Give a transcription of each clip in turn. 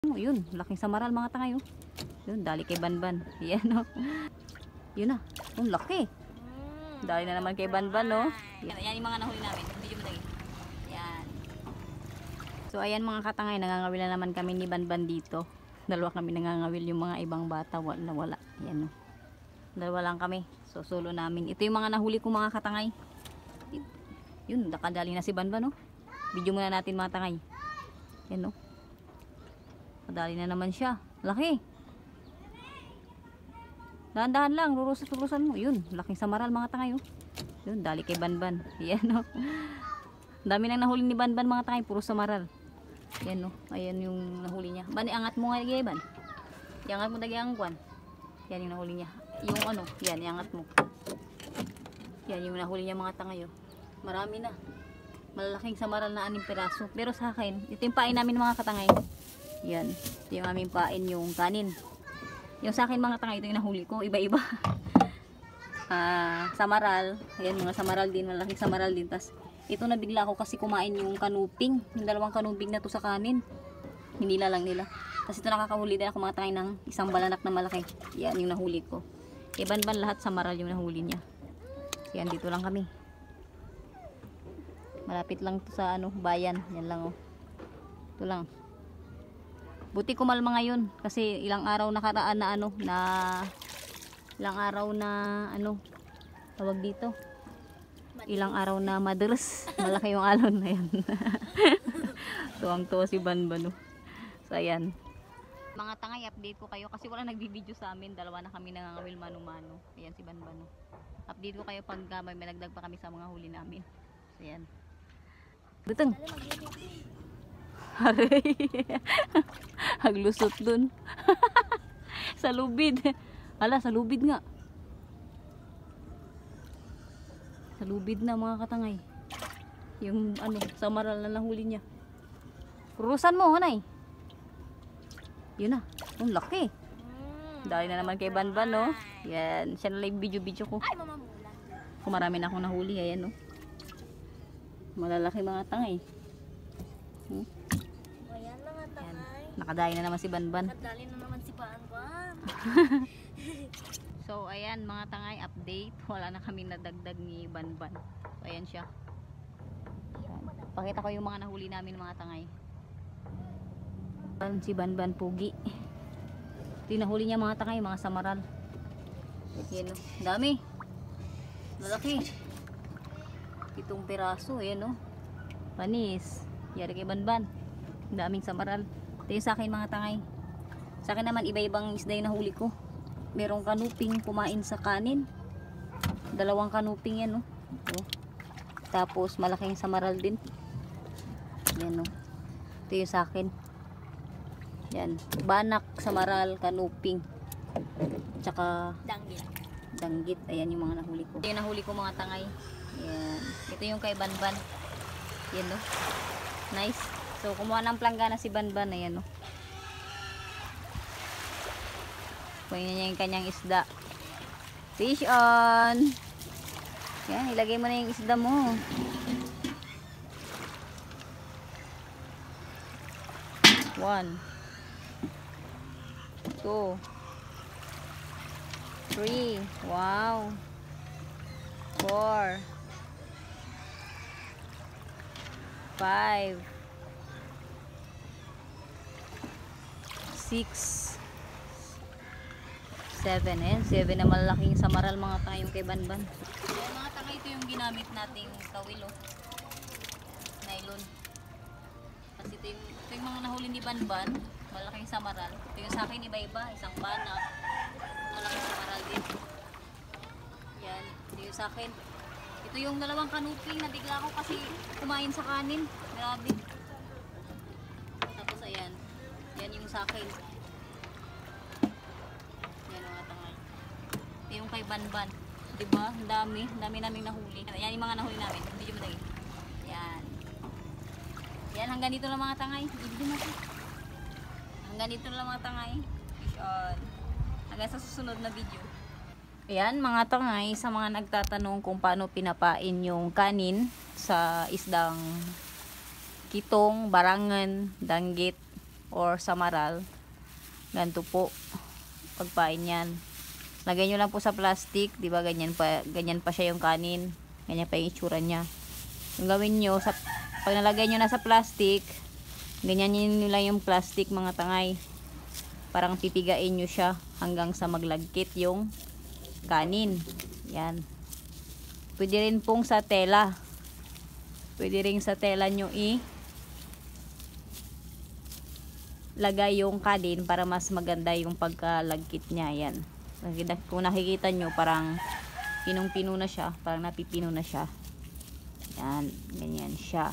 Yun, laking samaral mga tangay oh. Yun, dali kay Banban. Yan oh. Yun na. Ang laki. Dali na naman kay Banban oh. Yan yung mga nahuli namin. Hindi yung madali. Yan. So ayan mga katangay, nangangawil na naman kami ni Banban dito. Dalawa kami nangangawil, yung mga ibang bata wala. Yan oh. Dalawa lang kami. So solo namin. Ito yung mga nahuli ko mga katangay. Yun, nakadali na si Banban oh. Video muna natin mga tangay. Yan oh. Kadali na naman siya. Laki. Dahan-dahan lang, lurus-lurusan mo. Yun, laking samaral mga tangay oh. Yun, dali kay Banban. Yan oh. Dami nang nahuli ni Banban mga tangay, puro samaral. Yan oh, ayan yung nahuli niya. Bani, angat mo nga Ban. Iangat mo dagi ang kwan. Yan yung nahuli niya. Yung ano, yan, iangat mo. Yan yung nahuli niya mga tangay oh. Marami na. Malalaking samaral na 6 piraso. Pero sa akin, ito yung pain namin mga katangay. Yan, ito yung aming pain, yung kanin. Yung sa akin mga tangay, ito yung nahuli ko, iba-iba. Samaral, ayan mga samaral din, malaking samaral din. Tas ito nabigla ako kasi kumain yung kanuping, yung 2 kanuping na to sa kanin. Hinila lang nila. Tapos ito nakakahuli din ako mga tangay ng isang balanak na malaki. Yan yung nahuli ko. Banban lahat samaral yung nahuli niya. Yan, dito lang kami. Malapit lang to sa ano, bayan. Yan lang oh. Ito lang. Buti kumalma ngayon kasi ilang araw nakaraan na ano na ilang araw na ano tawag dito. Ilang araw na madalas malaki yung alon na yan. Tuwang-tuwa si Banban oh. So ayan. Mga tangay, update ko kayo kasi wala nagbibideo sa amin. Dalawa na kami nangangawil mano-mano. Ayan si Banban oh. Update ko kayo pag may nagdag pa kami sa mga huli namin. So ayan. Butang. Haray. Haglusot dun. Sa lubid. Hala, sa lubid nga. Sa lubid na mga katangay. Yung ano, samaral na nahuli niya. Kurusan mo, hanay. Yun na. Ang laki. Dahil na naman kay Banban, no? Yan. Siya na live video ko. Ay, mamamula. Kung marami na akong nahuli, ayan, no? Malalaki mga tangay. Ayan lang ang tangay. Nakadali na naman si Banban. Nakadali na naman si Banban. So ayan mga tangay, update. Wala na kami nadagdag ni Banban. So ayan siya. Ayan. Pakita ko yung mga nahuli namin mga tangay. Si Banban pugi. Ito yung nahuli niya mga tangay, mga samaral. Yan o, dami. Lalaki. 7 piraso, ayan o. Panis. Yari kay Banban. Daming samaral. Ito yung sa akin mga tangay. Sa akin naman iba-ibang isda yung nahuli ko. Merong kanuping kumain sa kanin. 2 kanuping yan oh. Oh. Tapos malaking samaral din. Yan oh. Ito yung sa akin. Yan. Banak, samaral, kanuping. Tsaka danggit. Ayan yung mga nahuli ko. Ito yung nahuli ko mga tangay. Yan. Ito yung kay Banban. Yan oh. Nice. So kumuha ng planggana si Banban. Ayan oh. Kunin niya yung kanyang isda. Fish on! Yan, ilagay mo na yung isda mo. One. 2. 3. Wow. 4. 5. 6. 7. Ayan, 7 na malaking samaral mga tangay yung kay Banban. Ayan mga tangay, ito yung ginamit nating kawilo. Nylon. Kasi ito yung mga nahuli ni Banban, malaking samaral. Ito yung sa akin iba-iba, isang banak, malaking samaral din. Yan, ito yung sa akin. Ito yung 2 kanuping, nabigla ako kasi kumain sa kanin. Grabe. Tapos ayan, yan yung sa akin. Yung kay Banban, diba? Ang dami naming nahuli. Yan yung mga nahuli namin. Video mo dali. Yan. Yan, hanggang dito lang mga tangay. Ibigin mo ito. Hanggang dito lang mga tangay. Fish on. Hanggang sa susunod na video. Ayan mga tangay, sa mga nagtatanong kung paano pinapain yung kanin sa isdang kitong, barangan, danggit. or samaral, ganito po pagpain yan. Lagay nyo lang po sa plastic, di ba, ganyan pa siya yung kanin, ganyan pa yung itsura niya. Yung gawin nyo, pag nalagay nyo na sa plastic, ganyan nyo lang yung plastic mga tangay, parang pipigain nyo siya hanggang sa maglagkit yung kanin. Yan. Pwede rin pong sa tela, pwede rin sa tela nyo lagay yung kanin para mas maganda yung pagkalagkit niya. Yan. Kung nakikita nyo, parang pinong-pino na siya, parang napipino na siya. Yan, ganyan siya.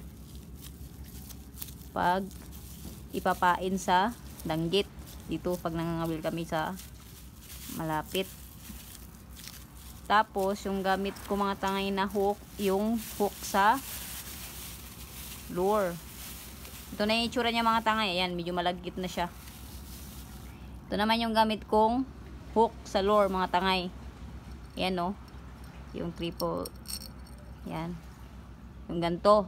Pag ipapain sa danggit, dito pag nangangabil kami sa malapit. Tapos yung gamit ko mga tangay na hook, yung hook sa lure. Ito na yung itsura niya mga tangay. Ayan, medyo malagkit na siya. Ito naman yung gamit kong hook sa lure mga tangay. Ayan o. Yung triple. Ayan. Yung ganito.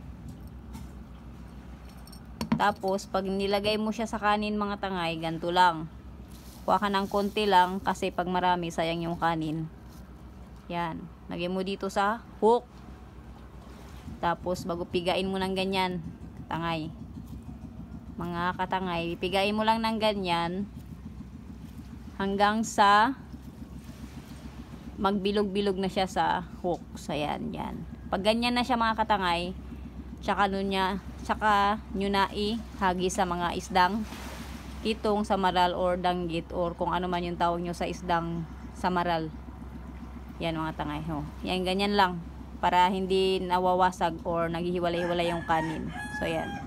Tapos, pag nilagay mo siya sa kanin mga tangay, ganito lang. Kuha ka ng konti lang kasi pag marami, sayang yung kanin. Yan. Lagay mo dito sa hook. Tapos, bago pigain mo ng ganyan, tangay. Mga katangay, pigain mo lang ng ganyan hanggang sa magbilog-bilog na siya sa hook. So, yan, yan. Pag ganyan na siya mga katangay, tsaka nyo na ihagi sa mga isdang kitong, samaral, or danggit, or kung ano man yung tawag nyo sa isdang samaral. Yan mga tangay. Oh. Yan, ganyan lang. Para hindi nawawasag or naghihiwalay-hiwalay yung kanin. So, yan.